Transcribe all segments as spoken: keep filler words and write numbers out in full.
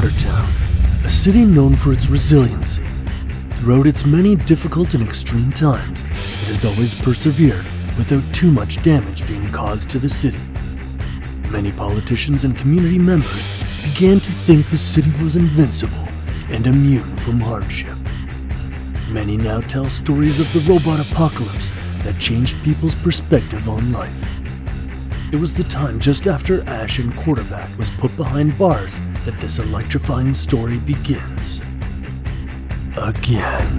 Watertown, a city known for its resiliency. Throughout its many difficult and extreme times, it has always persevered without too much damage being caused to the city. Many politicians and community members began to think the city was invincible and immune from hardship. Many now tell stories of the robot apocalypse that changed people's perspective on life. It was the time just after Ash and Quarterback was put behind bars that this electrifying story begins. Again.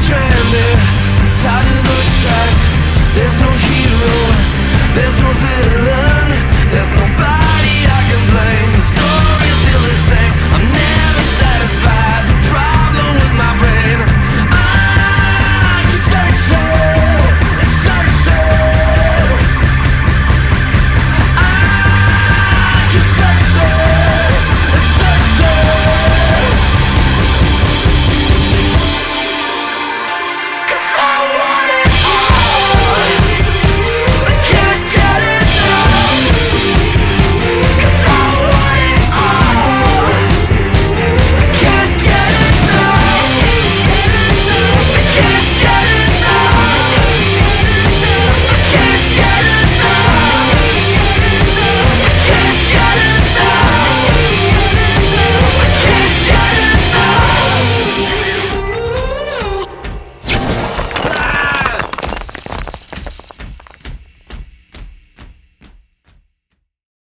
There's no hero, there's no villain.